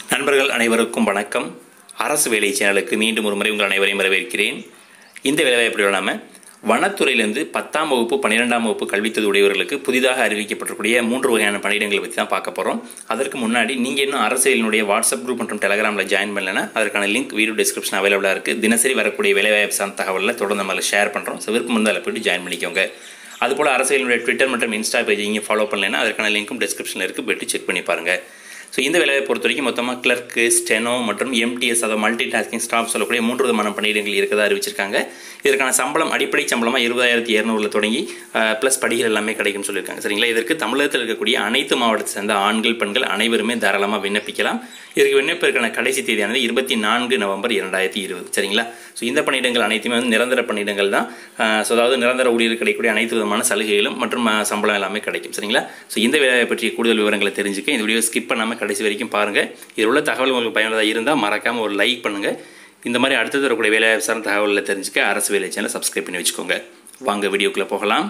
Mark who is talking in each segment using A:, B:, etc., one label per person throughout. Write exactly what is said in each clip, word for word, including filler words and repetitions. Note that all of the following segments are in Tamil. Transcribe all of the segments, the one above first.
A: நண்பர்கள் அனைவருக்கும் வணக்கம். அரசு வேலை சேனலுக்கு மீண்டும் ஒரு முறை உங்கள் அனைவரையும் வரவேற்கிறேன். இந்த வேலைவாய்ப்பு நாம வனத்துறையிலிருந்து பத்தாம் வகுப்பு பன்னிரெண்டாம் வகுப்பு கல்வித்தொகை உடையவர்களுக்கு புதிதாக அறிவிக்கப்பட்டிருக்கூடிய மூன்று வகையான பணியிடங்களை பற்றி தான் பார்க்க போகிறோம். அதற்கு முன்னாடி நீங்கள் இன்னும் அரசியலினுடைய வாட்ஸ்அப் குரூப் மற்றும் டெலகிராமில் ஜாயின் பண்ணலன்னா அதற்கான லிங்க் வீடியோ டிஸ்கிரிப்ஷன் அவைலபிளாக இருக்குது. தினசரி வரக்கூடிய வேலைவாய்ப்பு சார்ந்த தகவலில் தொடர்ந்து நம்மளை ஷேர் பண்ணுறோம். ஸோ விருப்பம் இருந்தால் போய்ட்டு ஜாயின் பண்ணிக்கோங்க. அதுபோல் அரசியலினுடைய ட்விட்டர் மற்றும் இன்ஸ்டா பேஜ் இங்கே ஃபாலோ பண்ணலைன்னா அதற்கான லிங்க்கும் டிஸ்கிரிப்ஷனில் இருக்குது. போய்ட்டு செக் பண்ணி பாருங்கள். ஸோ இந்த வேலையை பொறுத்த வரைக்கும் மொத்தமாக கிளர்க்கு, ஸ்டெனோ மற்றும் எம்டிஎஸ் அதாவது மல்டி டாஸ்கிங் ஸ்டாஃப் சொல்லக்கூடிய மூன்று விதமான பணியிடங்கள் இருக்கதா அறிவிச்சிருக்காங்க. இதற்கான சம்பளம் அடிப்படை சம்பளமாக இருபதாயிரத்தி இரநூறுல தொடங்கி ப்ளஸ் படிகள் எல்லாமே கிடைக்கும்னு சொல்லியிருக்காங்க. சரிங்களா? இதற்கு தமிழகத்தில் இருக்கக்கூடிய அனைத்து மாவட்டத்தை சேர்ந்த ஆண்கள் பெண்கள் அனைவருமே தாராளமாக விண்ணப்பிக்கலாம். இதற்கு விண்ணப்பிற்கான கடைசி தேதியானது இருபத்தி நான்கு நவம்பர் இரண்டாயிரத்தி இருபது. சரிங்களா? ஸோ இந்த பணியிடங்கள் அனைத்துமே வந்து நிரந்தர பணியிடங்கள் தான். ஸோ அதாவது நிரந்தர ஊழியர் கிடைக்கக்கூடிய அனைத்து விதமான சலுகைகளும் மற்றும் சம்பளம் எல்லாமே கிடைக்கும். சரிங்களா? ஸோ இந்த வேலையை பற்றிய கூடுதல் விவரங்களை தெரிஞ்சுக்க இந்த வீடியோ ஸ்கிப் பண்ணாமல் கடைசி வரைக்கும் பாருங்கள். இதில் உள்ள தகவல் உங்களுக்கு பயனுள்ளதாக இருந்தால் மறக்காமல் ஒரு லைக் பண்ணுங்கள். இந்த மாதிரி அடுத்தது வரக்கூடிய வேலைவாய்ப்பு சார்ந்த தகவல்களை தெரிஞ்சுக்க அரசு வேலை சேனலை சப்ஸ்கிரைப் பண்ணி வச்சுக்கோங்க. வாங்க வீடியோக்குள்ளே போகலாம்.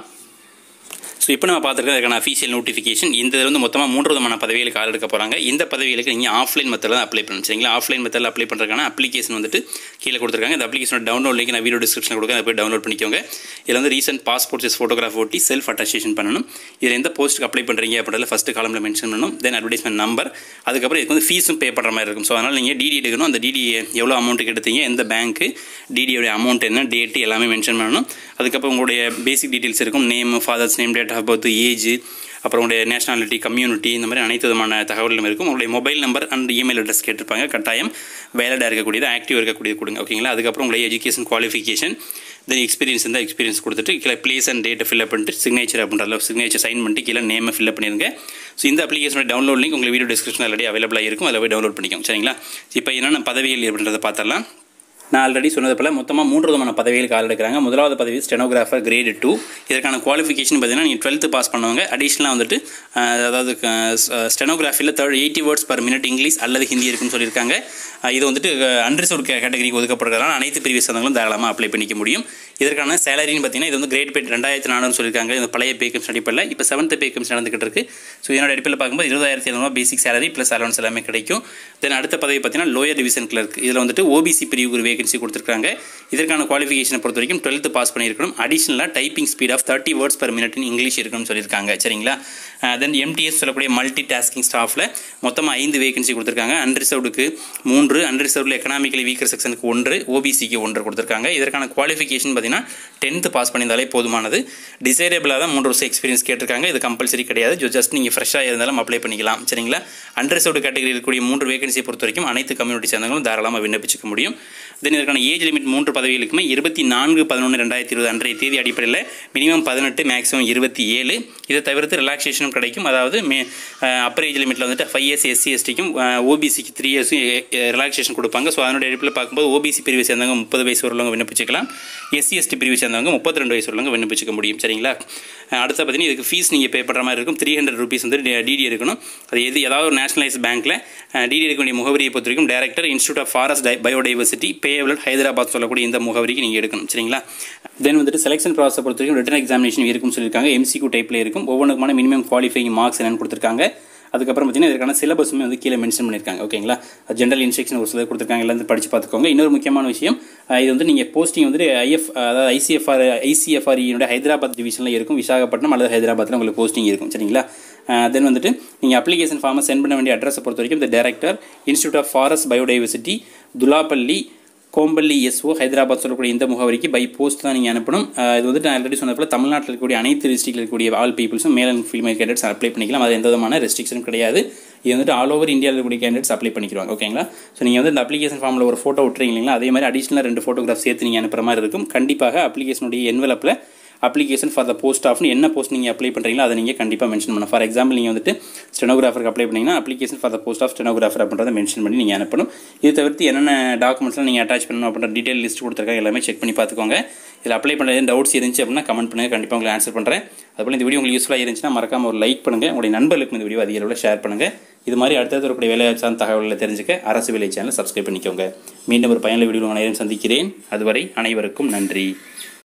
A: ஸோ இப்போ நம்ம பார்த்துருக்க அதுக்கான அஃபீஷியல் நோட்டிஃபிகேஷன். இந்த இதில் வந்து மொத்தமாக மூன்று விதமான பதவிகளுக்கு ஆள் எடுக்க போகிறாங்க. இந்த பதவிகளுக்கு நீங்கள் ஆஃப்லைன் மெத்தடில் தான் அப்ளை பண்ணணும். சரிங்களா? ஆஃப்லைன் மெத்தடில் அப்ளை பண்ணுறதுக்கான அப்ளிகேஷன் வந்துட்டு கீழே கொடுத்துருக்காங்க. இந்த அப்ளிகேஷன் டவுன்லோட் லிங்க் நான் வீடியோ டிஸ்கிரிப்ஷனில் கொடுக்க அதை போய் டவுன்லோட் பண்ணிக்கோங்க. இதில் வந்து ரீசென்ட் பாஸ்போர்ட் சைஸ் ஃபோட்டோகிராஃப் ஒட்டி செல்ஃப் அட்டஸ்டேஷன் பண்ணணும். இதில் எந்த போஸ்ட்டுக்கு அப்ளை பண்ணுறீங்க அப்படின்றத ஃபஸ்ட்டு காலமில் மென்ஷன் பண்ணணும். தென் அட்வர்டைஸ்மெண்ட் நம்பர், அதுக்கப்புறம் இதுக்கு வந்து ஃபீஸும் பே பண்ணுற மாதிரி இருக்கும். ஸோ அதனால் நீங்கள் டிடி எடுக்கணும். அந்த டிடி எவ்வளோ அமௌண்ட்டுக்கு எடுத்தீங்க, எந்த பேங்க்கு, டிடியோடைய அமௌண்ட் என்ன, டேட்டு எல்லாமே மென்ஷன் பண்ணணும். அதுக்கப்புறம் உங்களுடைய பேசிக் டீட்டெயில்ஸ் இருக்கும். Name, father's name, date of birth, age, அப்புறம் உங்களுடைய நேஷனாலிட்டி, கம்யூனிட்டி, இந்த மாதிரி அனைத்து விதமான தகவல்களும் இருக்கும். உங்களுடைய mobile number and email address கேட்டிருப்பாங்க. கட்டாயம் வேலிடாக இருக்கக்கூடியது, ஆக்டிவ் இருக்கக்கூடியது கொடுங்க. ஓகேங்களா? அதுக்கப்புறம் உங்களுடைய எஜுகேஷன் குவாலிஃபிகேஷன், தென் எக்ஸ்பீரியன்ஸ் இருந்தால் எக்ஸ்பீரியன்ஸ் கொடுத்துட்டு கீழே பிளேஸ் அண்ட் டேட்டை ஃபில்அப் பண்ணிட்டு சிக்னேச்சர் அப்படின்ற சிக்னேச்சர் சைன் பண்ணிட்டு கீழே நேமை ஃபில்அப் பண்ணிருங்க. ஸோ இந்த அப்ளிகேஷனோட டவுன்லோட் லிங்க் உங்களுக்கு வீடியோ டிஸ்கிரிப்ஷன் ஆல்ரெடி அவைலபிளாக இருக்கும். அதில் போய் டவுன்லோட் பண்ணிக்கோங்க. சரிங்களா? இப்போ என்னென்ன பதவிகள் அப்படின்றத பார்த்தரலாம். நான் ஆல்ரெடி சொன்னது போல் மொத்தமாக மூன்று விதமான பதவிகளுக்கு ஆள் எடுக்கிறாங்க. முதலாவது பதவி ஸ்டெனோகிராஃபர் கிரேடு டூ. இதற்கான குவாலிஃபிகேஷன் பார்த்தீங்கன்னா நீங்கள் டுவெல்த்து பாஸ் பண்ணுவாங்க. அடிஷ்னலாக வந்துட்டு அதாவது ஸ்டெனோகிராஃபியில் third eighty words per minute English அல்லது ஹிந்தி இருக்குன்னு சொல்லியிருக்காங்க. இது வந்துட்டு அன்ரிசர்வ்டு கேட்டகரிக்கு ஒதுக்கப்படுறதுனால அனைத்து பிரிவு சார்ந்தவங்களும் தாராளமாக அப்ளை பண்ணிக்க முடியும். இதற்கான சேலரின்னு பார்த்தீங்கன்னா இது வந்து கிரேட் பே ரெண்டாயிரத்தி நானூறு சொல்லியிருக்காங்க. இந்த பழைய பே கம்ஸ் அடிப்படையில் இப்போ செவன்த் பே கம்ஸ் நடந்துகிட்டு இருக்கு. ஸோ இதனோட அடிப்படையில் பார்க்கும்போது இருபதாயிரத்தி எழுநூறுவா பேசிக் சேலரி ப்ளஸ் அலவன்ஸ் எல்லாமே கிடைக்கும். தென் அடுத்த பதவி பார்த்தீங்கன்னா லோயர் டிவிஷன் கிளர்க். இதில் வந்துட்டு ஓபிசி பிரிவுக்கு ஒரு வேகன்சி கொடுத்துருக்காங்க. இதற்கான குவாலிஃபிகேஷனை பொறுத்த வரைக்கும் டுவெல்த்து பாஸ் பண்ணியிருக்கணும். அடிஷனலாக typing speed of thirty words per minute in English இருக்குன்னு சொல்லியிருக்காங்க. சரிங்களா? தென் எம்டிஎஸ் சொல்லக்கூடிய மல்டி டாஸ்கிங் ஸ்டாஃபில் மொத்தமாக ஐந்து வேகன்சி கொடுத்துருக்காங்க. அன்ரிசர்வ்டுக்கு மூன்று, அன்ரிசர்வ்டில் எக்கனாமிக்கலி வீக்கர் செக்ஷனுக்கு ஒன்று, ஓபிசிக்கு ஒன்று கொடுத்துருக்காங்க. இதற்கான குவாலிஃபிகேஷன் பார்த்தீங்கன்னா டென்த்து பாஸ் பண்ணியிருந்தாலே போதுமானது. டிசைரபிளாக தான் மூன்று வருஷம் எக்ஸ்பீரியன்ஸ் கேட்டிருக்காங்க. இது கம்பல்சரி கிடையாது. ஜஸ்ட் நீங்கள் ஃப்ரெஷ்ஷாக இருந்தாலும் அப்ளை பண்ணிக்கலாம். சரிங்களா? அன்ரிசர்வ்டு கேட்டகரி இருக்கக்கூடிய மூன்று வேகன்சியை பொறுத்த வரைக்கும் அனைத்து கம்யூனிட்டி சேர்ந்தவங்களும் தாராளமாக விண்ணப்பிச்சுக்க முடியும். தென் இதற்கான ஏஜ் லிமிட் மூன்று பதவிகளுக்குமே இருபத்தி நான்கு பதினொன்று ரெண்டாயிரத்தி இருபது அன்றைய தேதி அடிப்படையில் மினிமம் பதினெட்டு, மேக்ஸிமம் இருபத்தி ஏழு. இதை தவிர்த்து ரிலாக்ஸேஷனும் கிடைக்கும். அதாவது மே அப்பர் ஏஜ் லிமிட்டில் வந்துட்டு ஃபைவ் இயர்ஸ் எஸ்சி எஸ்டிக்கும் ஓபிசிக்கு த்ரீ இயர்ஸும் ரிலாக்ஸேஷன் கொடுப்பாங்க. ஸோ அதனுடைய அடிப்படையில் பார்க்கும்போது ஓபிசி பிரிவை சேர்ந்தவங்க முப்பது வயசு வரவங்க விண்ணப்பிச்சிக்கலாம். எஸ்சி எஸ்டி பிரிவை சேர்ந்தவங்க முப்பத்தி ரெண்டு வயசு வரவங்க விண்ணப்பிச்சிக்க முடியும். சரிங்களா? அடுத்த பார்த்தீங்கன்னா இதுக்கு ஃபீஸ் நீங்கள் பே பண்ணுற மாதிரி இருக்கும். த்ரீ ஹண்ட்ரட் ருபீஸ் வந்து டிடி எடுக்கணும். அது எது ஏதாவது ஒரு நேஷனலைஸ் பேங்க்கில் டிடி எடுக்க வேண்டிய முகவரியை பொறுத்த வரைக்கும் director institute of forest biodiversity பேவலட் ஹைதராபாத் சொல்லக்கூடிய இந்த முகவரிக்கு நீங்கள் எடுக்கணும். சரிங்களா? தென் வந்துட்டு செலெக்ஷன் ப்ராசஸ் பொறுத்த வரைக்கும் ரிட்டன் எக்ஸாமினேஷன் இருக்குன்னு சொல்லியிருக்காங்க. எம்சிக்யூ டைப்பில் இருக்கும். ஒவ்வொன்றுக்குமான மினிமம் குவாலிஃபைங் மார்க்ஸ் என்னன்னு கொடுத்துருக்காங்க. அதுக்கப்புறம் பார்த்தீங்கன்னா இதற்கான சிலபஸுமே வந்து கீழே மென்ஷன் பண்ணியிருக்காங்க. ஓகேங்களா? ஜென்ரல் இன்ஸ்ட்ரக்ஷன் ஒரு சிலர் கொடுத்துருக்காங்க. எல்லாம் படித்து பார்த்துக்கோங்க. இன்னொரு முக்கியமான விஷயம், இது வந்து நீங்கள் போஸ்டிங் வந்துட்டு ஐஎஃப் அதாவது ஐசிஎஃப்ஆர் ஐசிஎஃப்ஆர்இனுடைய ஹைதராபாத் டிவிஷனில் இருக்கும். விசாகப்பட்டினம் அல்லது ஹைதராபாத்தில் உங்களுக்கு போஸ்டிங் இருக்கும். சரிங்களா? தென் வந்துட்டு நீங்கள் அப்ளிகேஷன் ஃபார்மை சென்ட் பண்ண வேண்டிய அட்ரஸை பொறுத்த வரைக்கும் இந்த director institute of forest biodiversity Dulapally Kompally SO Hyderabad சொல்லக்கூடிய இந்த முகவரிக்கு பை போஸ்ட் தான் நீங்கள் அனுப்பணும். இது வந்துட்டு நான் ஆல்ரெடி சொன்னது போல் தமிழ்நாட்டில் இருக்கக்கூடிய அனைத்து டிஸ்ட்ரிக்டில் இருக்கக்கூடிய all பீப்புள்ஸும் male and female candidates apply பண்ணிக்கலாம். அது எந்த விதமான ரெஸ்ட்ரிக்ஷனும் கிடையாது. இது வந்துட்டு ஆல் ஓவர் இந்தியாவில் இருக்கக்கூடிய கேண்டிடேட்ஸ் அப்ளை பண்ணிக்கிறாங்க. ஓகேங்களா? ஸோ நீங்கள் வந்து இந்த அப்ளிகேஷன் ஃபார்மில் ஒரு ஃபோட்டோ விட்டுறீங்களா, அதே மாதிரி அடிஷனலாக ரெண்டு ஃபோட்டோகிராஃப் சேர்த்து நீங்கள் அனுப்புகிற மாதிரி இருக்கும். கண்டிப்பாக அப்ளிகேஷனுடைய என்வலப்பில் அப்ளிகேஷன் ஃபார் த போஸ்ட் ஆஃப்னு என்ன போஸ்ட் நீங்கள் அப்ளை பண்ணுறீங்களோ அதை நீங்கள் கண்டிப்பாக மென்ஷன் பண்ணணும். ஃபார் எக்ஸாம்பிள் நீங்கள் வந்துட்டு ஸ்டெனோகிராஃபருக்கு அப்ளை பண்ணிங்கன்னா application for the post of stenographer அப்படின்றத மென்ஷன் பண்ணி நீங்கள் அனுப்பணும். இது தவிர்த்து என்னென்ன டாக்குமெண்ட்ஸ்லாம் நீங்கள் அட்டாச் பண்ணணும் அப்படின்ற டீட்டெயில் லிஸ்ட் கொடுத்துருக்காங்க. எல்லாமே செக் பண்ணி பார்த்துக்கோங்க. இதில் அப்ளை பண்ணுறது டவுட்ஸ் இருந்துச்சு அப்படின்னா கமெண்ட் பண்ணுங்கள். கண்டிப்பாக உங்களுக்கு ஆன்சர் பண்ணுறேன். அதுபோல் இந்த வீடியோ உங்களுக்கு யூஸ்ஃபுல்லாக இருந்துச்சுன்னா மறக்காம ஒரு லைக் பண்ணுங்கள். உங்களுடைய நண்பர்களுக்கு இந்த வீடியோ அதிக அளவில் ஷேர் பண்ணுங்கள். இது மாதிரி அடுத்தது ஒரு வேலை சார்ந்த தகவல்களை தெரிஞ்சுக்க அரசு வேலை சேனலை சப்ஸ்கிரைப் பண்ணிக்கோங்க. மீண்டும் ஒரு பயனுள்ள வீடியோ அனைவரும் சந்திக்கிறேன். அதுவரை அனைவருக்கும் நன்றி.